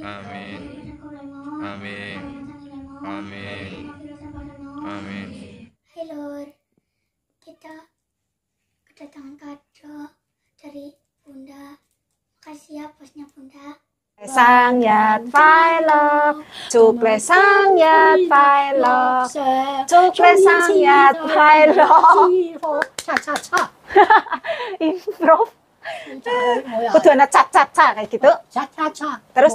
Amin. Amin. Amin. Amin. Hai Lur, kita kedatangan kado dari Bunda. Makasih ya bosnya Bunda. Sang Nhật Phai Lộc, chúc lễ sang Nhật Phai Lộc, chúc lễ sang Nhật Phai Lộc. Improv. Kudunya cat-cat-cat kayak gitu. Terus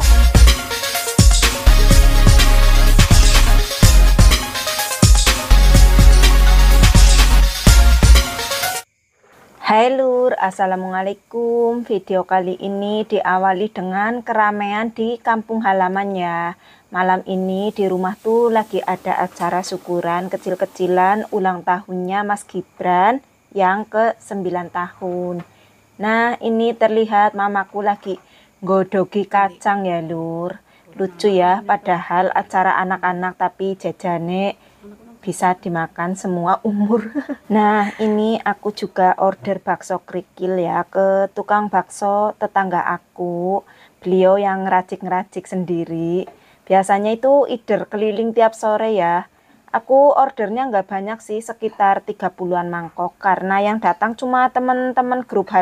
Hai Lur, Assalamualaikum. Video kali ini diawali dengan keramaian di kampung halaman ya. Malam ini di rumah tuh lagi ada acara syukuran kecil-kecilan ulang tahunnya Mas Gibran yang ke-9 tahun. Nah, ini terlihat mamaku lagi godogi kacang ya Lur. Lucu ya, padahal acara anak-anak tapi jajane bisa dimakan semua umur. Nah, ini aku juga order bakso kerikil ya ke tukang bakso tetangga aku. Beliau yang ngeracik-ngeracik sendiri. Biasanya itu order keliling tiap sore ya. Aku ordernya nggak banyak sih, sekitar 30-an mangkok. Karena yang datang cuma teman-teman grup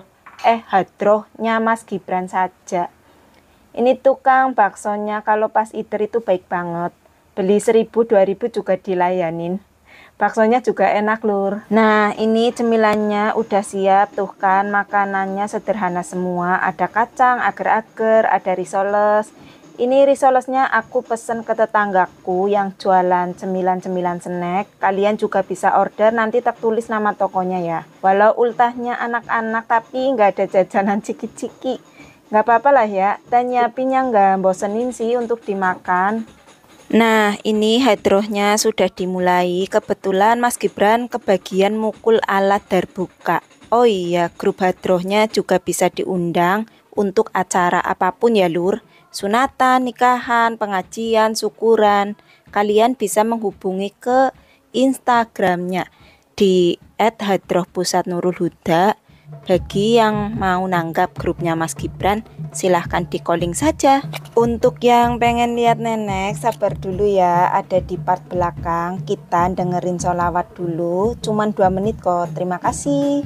hadrohnya Mas Gibran saja. Ini tukang baksonya kalau pas order itu baik banget. Beli 1.000-2.000 juga dilayanin. Baksonya juga enak Lur. Nah, ini cemilannya udah siap tuh kan. Makanannya sederhana semua. Ada kacang, agar-agar, ada risoles. Ini risolesnya aku pesen ke tetanggaku yang jualan cemilan-cemilan snack. Kalian juga bisa order, nanti tak tulis nama tokonya ya. Walau ultahnya anak-anak tapi nggak ada jajanan ciki-ciki. Nggak apa-apa lah ya. Dan nyiapinnya nggak bosenin sih untuk dimakan. Nah, ini hadrohnya sudah dimulai. Kebetulan Mas Gibran kebagian mukul alat darbuka. Oh iya, grup hadrohnya juga bisa diundang untuk acara apapun ya Lur. Sunatan, nikahan, pengajian, syukuran. Kalian bisa menghubungi ke Instagramnya di @hadrohpusatnurulhuda. Bagi yang mau nanggap grupnya Mas Gibran, silahkan di calling saja. Untuk yang pengen lihat nenek, sabar dulu ya, ada di part belakang. Kita dengerin sholawat dulu, cuman 2 menit kok. Terima kasih.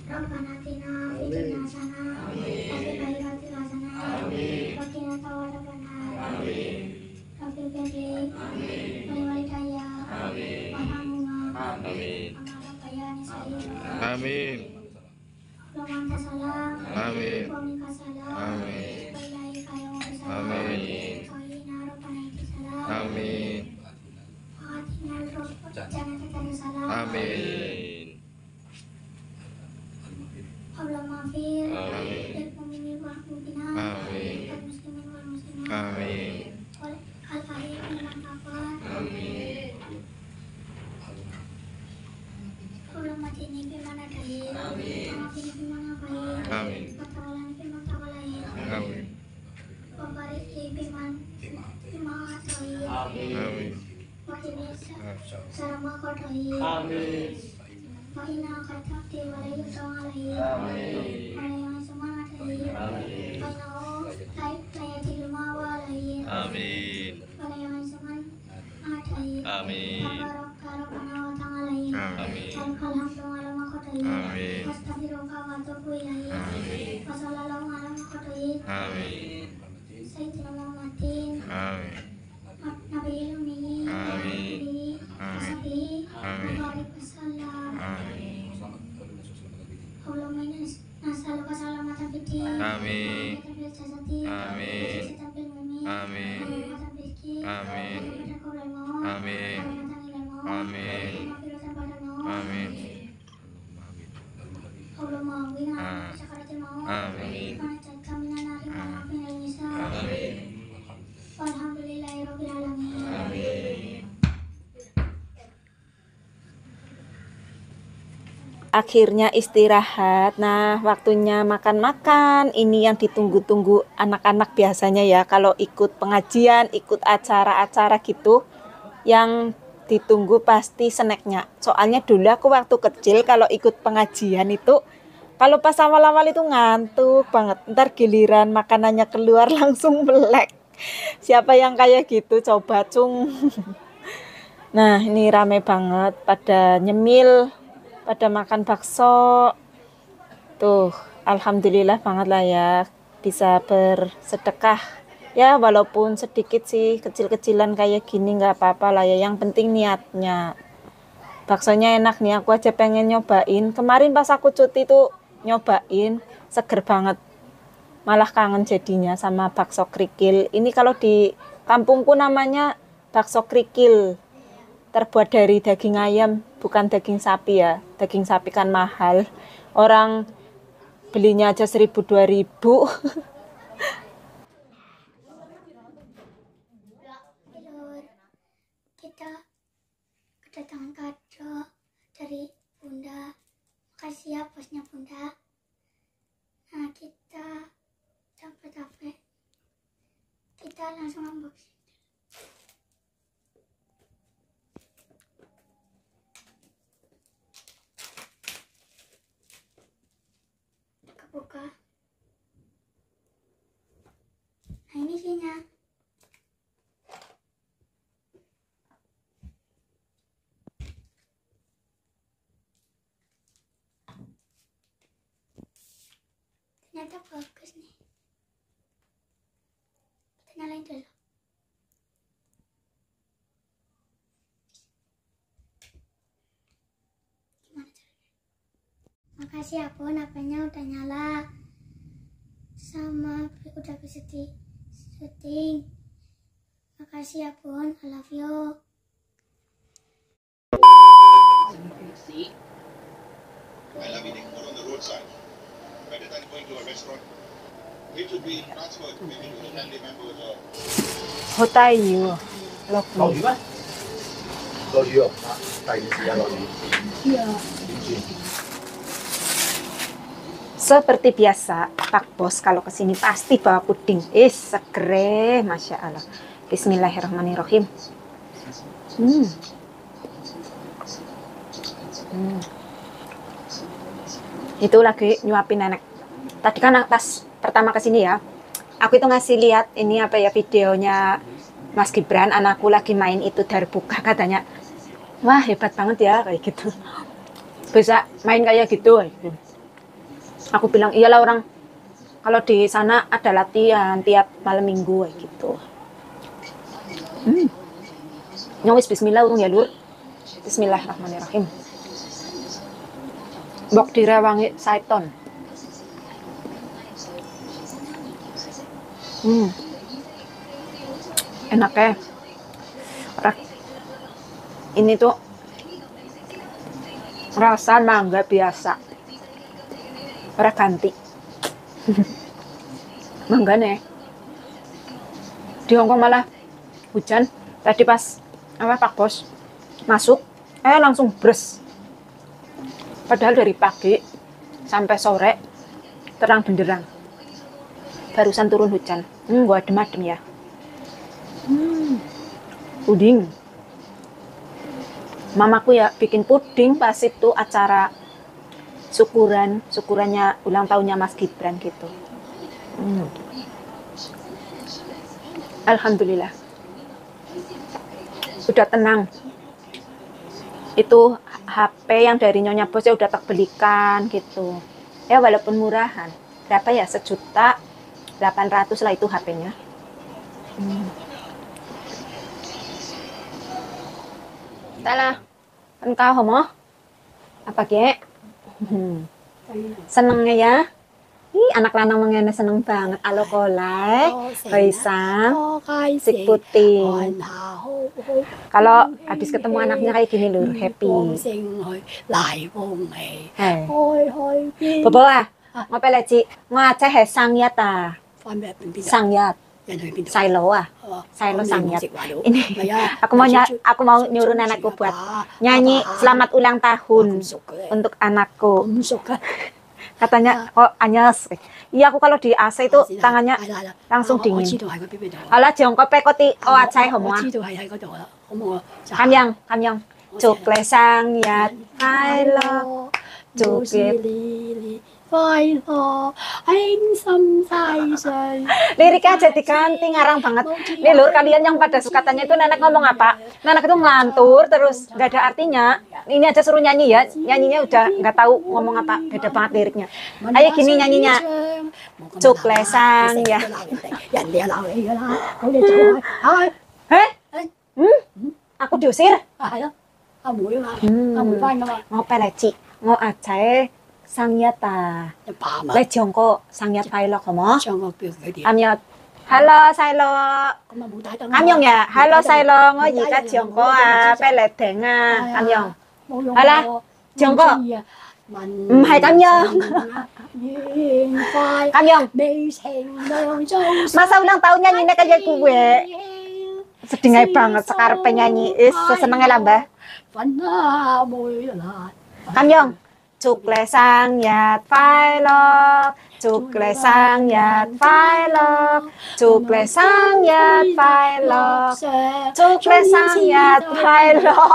Rabbana atina fid dunya hasanah wa fil akhirati hasanah wa qina adzabannar. Rabbil firli wal walidayya warhamhuma kama rabbayani shaghira. Amin. Allahumma anta salam Amin. wa minka salam Amin. wa ilaika yaumus salam. Amin. Sayyidina rabbana intis salam Amin. wa atina jannata darussalam. Amin. Allahumma fir Amin. lil mu'minin wal mu'minat Amin. wal muslimin wal muslimat Amin. wal ahli wal amwat. Amin. Allahumma tini biman adai wa qini biman abai Amin. wa tawallani biman tawallai Amin. wa barik li biman atai Amin. wa qini sarama qadai wa inna qadati wa la yusawalai wa la yusawalai wa inna layati ma wa lai Amin. wa la yusawalai Amin. tabaraka rabbana wa ta'ala. Amin. Alhamdu ala ma qadai Amin. wastaghfiruka wa atubu ilaihi Amin. wa sallallahu ala ma qadai Amin. sayyidina Muhammadin Amin. nabiyil ummi Amin. washabihi Amin. wa barik wasallam. Amin. Allahumma inna nas'aluka salamatan fid din Amin. wa fil jasadi Amin. wa fil mu'min Amin. wa fil rizqi Amin. wa fil qabri maut Amin. wa fil ilmu Amin. wa fil sabada maut. Amin. Allahumma wina sakaratil maut Amin. wa najatna minan nari wa minal nisa. Amin. Walhamdulillahi rabbil alamin. Amin. Akhirnya istirahat. Nah, waktunya makan-makan. Ini yang ditunggu-tunggu anak-anak biasanya ya. Kalau ikut pengajian, ikut acara-acara gitu, yang ditunggu pasti snacknya. Soalnya dulu aku waktu kecil kalau ikut pengajian itu, kalau pas awal-awal itu ngantuk banget. Ntar giliran makanannya keluar langsung melek. Siapa yang kayak gitu? Coba cung. Nah, ini rame banget pada nyemil, pada makan bakso. Tuh, alhamdulillah banget lah ya bisa bersedekah. Ya walaupun sedikit sih, kecil-kecilan kayak gini nggak apa-apa lah ya. Yang penting niatnya. Baksonya enak nih, aku aja pengen nyobain. Kemarin pas aku cuti tuh nyobain, seger banget. Malah kangen jadinya sama bakso krikil. Ini kalau di kampungku namanya bakso krikil. Terbuat dari daging ayam, bukan daging sapi ya. Daging sapi kan mahal. Orang belinya aja 1.000-2.000. Lur, kita kedatangan kado dari Bunda. Makasih ya bosnya Bunda. Nah, kita capek-capek. Kita langsung unboxing. Buka. Nah, ini isinya. Ternyata bagus nih. Kita nyalain dulu. Gimana caranya? Makasih ya Bun, HP-nya udah nyala. Sama udah bisa di syuting. Makasih ya Bun, I love you. I love eating food on the roadside. Better than going to a restaurant. It should be transferred maybe to the family members or Hotayu. Lokmi. 鱸魚咩？鱸魚第二時啊，鱸魚。 Seperti biasa, Pak Bos kalau kesini pasti bawa puding. Segere, Masya Allah. Bismillahirrahmanirrahim. Itu lagi nyuapin nenek. Tadi kan pas pertama kesini ya, aku itu ngasih lihat ini apa ya, videonya Mas Gibran, anakku lagi main itu darbuka, katanya, wah hebat banget ya kayak gitu, bisa main kayak gitu. Aku bilang iyalah orang kalau di sana ada latihan tiap malam minggu kayak gitu. Nyawis bismillah urung ya lur. Bismillahirrahmanirrahim. Bok direwangi saiton. Enak ya. Ini tuh rasa mangga biasa. Ora ganti. Mangga nih. Di Hongkong malah hujan. Tadi pas Pak Bos masuk, langsung bres. Padahal dari pagi sampai sore terang benderang. Barusan turun hujan. Gua adem-adem ya. Puding. Mamaku ya bikin puding pas itu acara syukurannya ulang tahunnya Mas Gibran gitu. Alhamdulillah. Udah tenang. Itu HP yang dari Nyonya Bos ya udah tak belikan gitu. Ya walaupun murahan. Berapa ya? 1.800.000 lah itu HP-nya. Entahlah. Engkau homo? Apa kek? Senengnya ya? Ih, anak lanang mengene seneng banget. Alo kolek, Kaisang, sik puting. Kalau habis ketemu anaknya kayak gini lur, happy. Bobo ah, ngopi leci, ngaceh he sangyat ah. Sangyat, Sailo ah, Sailo sangyat. Ini aku mau nyuruh anakku buat nyanyi selamat ulang tahun untuk anakku. Katanya anyes. Iya aku kalau di AC itu tangannya langsung dingin. Ala jongkok pekoti acai homo. Kamyang. Chúc lễ sang nhật hai lo. Chúc liriknya jadi ganti ngarang banget. Nih lur, kalian yang pada suka tanya itu Nenek ngomong apa? Nenek itu ngelantur terus nggak ada artinya. Ini aja suruh nyanyi ya, nyanyinya udah nggak tahu ngomong apa, beda banget liriknya. Ayo gini nyanyinya. Chúc lễ sang ya. Aku diusir. Ngope leci, acai Sangyata. Lấy chồng cô Sangyat phải lo không á? Amyat. Hello Sailo. Amyong ya. Hello Sailo ngồi gì cả chồng cô phải lệ thèn Amyong. Hello. Chồng cô. Hay Amyong. Amyong. Masa ulang tahunnya nyanyi kayak gue. Sedih banget sekarang penyanyi. Senengnya lah mbak. Amyong. Chúc lễ sang nhật phải lo. Chúc lễ sang nhật phải lo. Chúc lễ sang nhật phải lo. Chúc lễ sang nhật phải lo.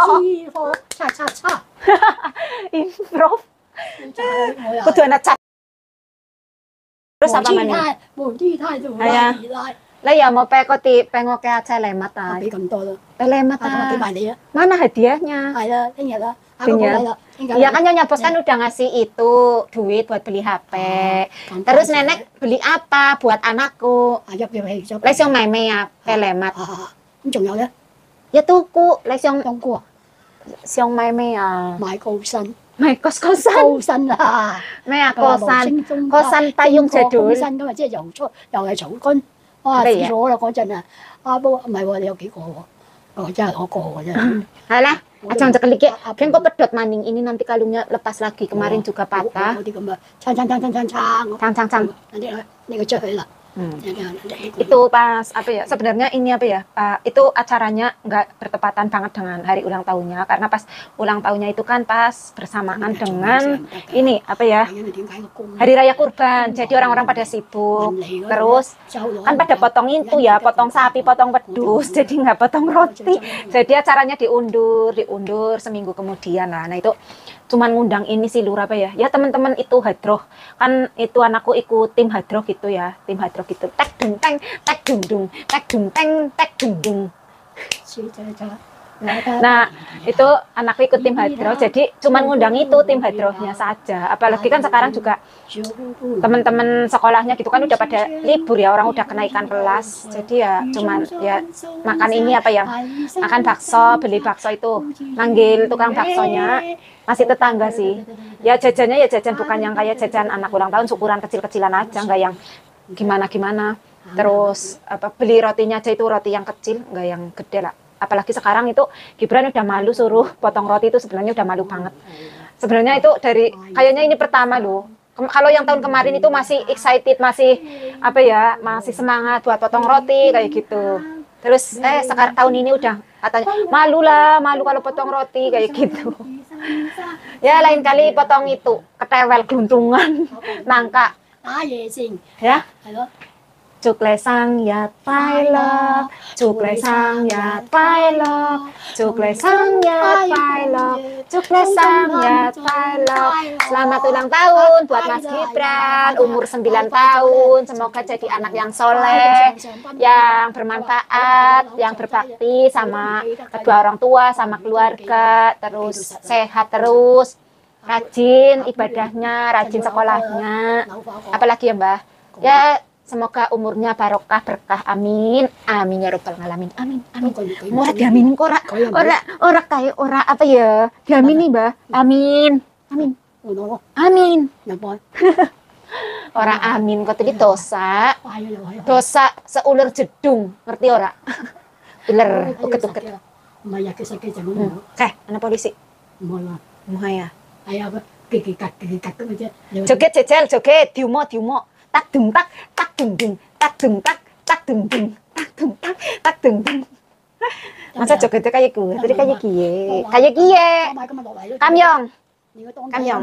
Improv. Cô thường là chặt. Terus apa mana? Lah ya mau pekoti pengoke aja lemat ah. Lemat ah. Mana hadiahnya? Iya kan Nyonya Bos kan udah ngasih itu duit buat beli HP. Terus nenek beli apa buat anakku? Lấy xong mày mày à, lemat. Ya tuku, lấy xong xong mày mày à. Mày kos-kosan à. Mày à kosan tayung jadul. Alah, acang cekelik ya. Kan kok pedot maning ini nanti kalungnya lepas lagi. Kemarin juga patah. Cang. Itu pas apa ya? Sebenarnya ini apa ya? Itu acaranya nggak bertepatan banget dengan hari ulang tahunnya karena pas ulang tahunnya itu kan pas bersamaan dengan ini apa ya? Hari Raya Kurban. Jadi orang-orang pada sibuk. Terus kan pada potong itu ya, potong sapi, potong wedus. Jadi nggak potong roti. Jadi acaranya diundur seminggu kemudian lah. Nah itu cuman ngundang ini sih lur apa ya? Ya teman-teman itu hadroh. Kan itu anakku ikut tim hadroh gitu ya. Tim hadroh gitu. Tek dung teng, tek dung dung, tek dung teng, tek dung dung. Nah, itu anakku ikut tim hydro, jadi cuman ngundang itu tim hydronya saja. Apalagi kan sekarang juga teman-teman sekolahnya gitu kan udah pada libur ya, orang udah kenaikan kelas. Jadi ya cuman ya makan ini apa ya, makan bakso, beli bakso itu, manggil tukang baksonya, masih tetangga sih. Ya jajannya ya jajan bukan yang kayak jajan anak ulang tahun, syukuran kecil-kecilan aja, nggak yang gimana-gimana. Terus apa beli rotinya aja itu roti yang kecil, nggak yang gede lah. Apalagi sekarang itu Gibran udah malu suruh potong roti itu sebenarnya udah malu banget. Sebenarnya itu dari kayaknya ini pertama loh. Kalau yang tahun kemarin itu masih excited, masih apa ya, masih semangat buat potong roti kayak gitu. Terus sekarang tahun ini udah katanya malu lah, malu kalau potong roti kayak gitu. Ya lain kali potong itu ketewel geluntungan nangka. Ya. Chúc lễ sinh nhật快乐, chúc lễ sinh nhật快乐, chúc lễ sinh nhật快乐, chúc lễ sinh nhật快乐. Selamat ulang tahun buat Mas Gibran, umur 9 tahun. Semoga jadi anak yang soleh, yang bermanfaat, yang berbakti sama kedua orang tua, sama keluarga, terus sehat terus, rajin ibadahnya, rajin sekolahnya. Apalagi ya Mbah? Ya semoga umurnya barokah berkah, amin, amin ya robbal alamin, amin, amin. Ora diaminin kok ora kayak ora apa ya, diamini Mbah, amin, amin, amin. Ora amin kok tadi dosa, dosa seulur jedung, ngerti ora? Uler, uket-uket. Anak polisi. Muhaya. Joget jejel, joget, diumo. Tak dung tak dung dung tak dung tak dung dung tak dung tak dung dung. Masa jogetnya kayak gue, tadi kayak kie. Kamyong. Kamyong.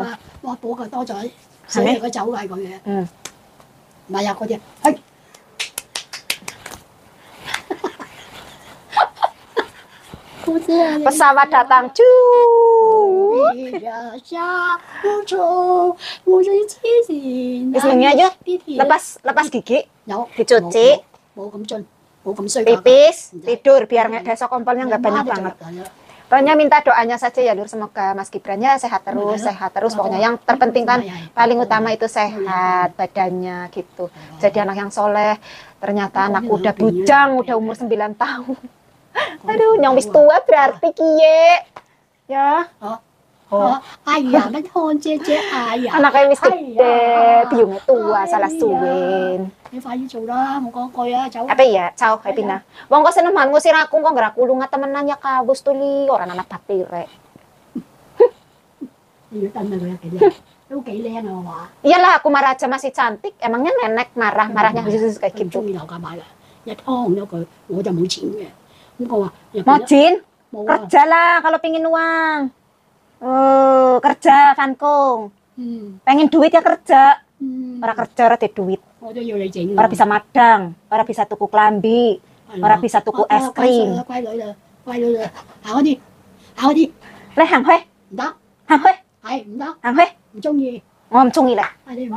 Pesawat datang, Bismillah aja, lepas gigi, dicuci, pipis, tidur biar besok kompolnya nggak banyak banget. Pokoknya minta doanya saja ya Lur, semoga Mas Gibrannya sehat terus. Pokoknya yang terpenting kan paling utama itu sehat badannya gitu. Jadi anak yang soleh. Ternyata anak udah bujang, udah umur 9 tahun. Aduh, nyong wis tua berarti kie. Ya. Anaknya wis gede, biungnya tua, salah suwen. Apa ya, Cao, kayak pina. Wong kok seneng banget ngusir aku, kok nggak aku lunga temenan ya kabus tuh li, orang anak batire. Iyalah, aku marah aja masih cantik. Emangnya nenek marahnya khusus kayak gitu. Mojin, kerja lah kalau pingin uang. Oh, kerja Kankung. Pengen duit ya kerja. Orang kerja ora ada duit. Orang bisa madang, orang bisa tuku klambi, orang bisa tuku es krim. Leh hàng Huế. Hàng Huế. Hàng Huế. Không trung ý lại.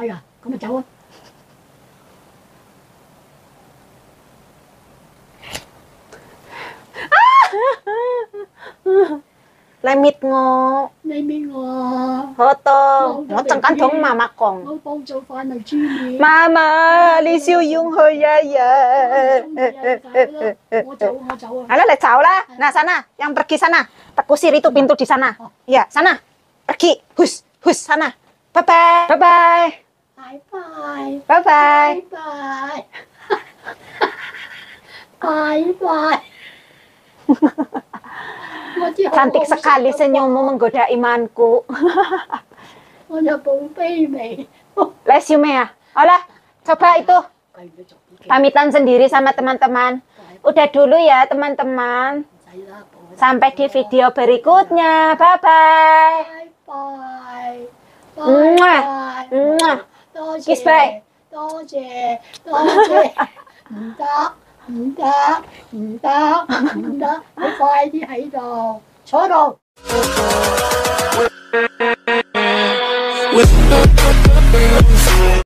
Lemit ngo. Hoto. Ngoceng kan dong mama kong. Mama, Li Xiu Yung hơi ya. Alah, jauh lah. Nah, sana, yang pergi sana. Kusir itu pintu di sana. Ya, sana. Pergi. Hus sana. Bye-bye. Bye-bye. Bye-bye. Bye-bye. Cantik sekali senyummu menggoda imanku. Resume ya. Olah, coba itu. Pamitan sendiri sama teman-teman. Udah dulu ya teman-teman. Sampai di video berikutnya. Bye-bye. Kiss bye. 唔得，你快啲喺度坐度。